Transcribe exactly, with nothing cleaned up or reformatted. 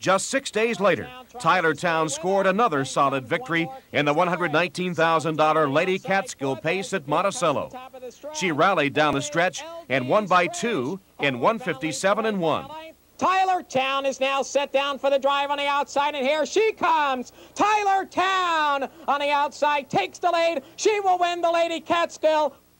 Just six days later, Tyler Town scored another solid victory in the one hundred nineteen thousand dollar Lady Catskill Pace at Monticello. She rallied down the stretch and won by two in one fifty-seven and one. Tyler Town is now set down for the drive on the outside, and here she comes. Tyler Town on the outside takes the lead. She will win the Lady Catskill